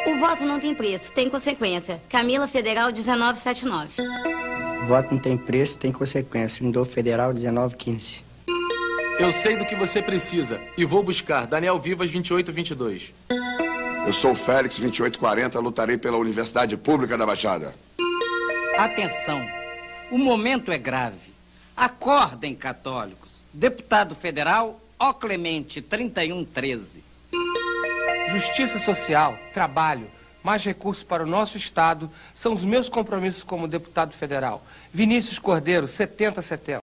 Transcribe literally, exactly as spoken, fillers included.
O voto não tem preço, tem consequência. Camila Federal dezenove setenta e nove. O voto não tem preço, tem consequência. Mudou Federal dezenove quinze. Eu sei do que você precisa e vou buscar Daniel Vivas vinte e oito vinte e dois. Eu sou o Félix vinte e oito quarenta, lutarei pela Universidade Pública da Baixada. Atenção, o momento é grave. Acordem, católicos. Deputado Federal O Clemente trinta e um treze. Justiça social, trabalho, mais recursos para o nosso Estado são os meus compromissos como deputado federal. Vinícius Cordeiro, setenta setenta.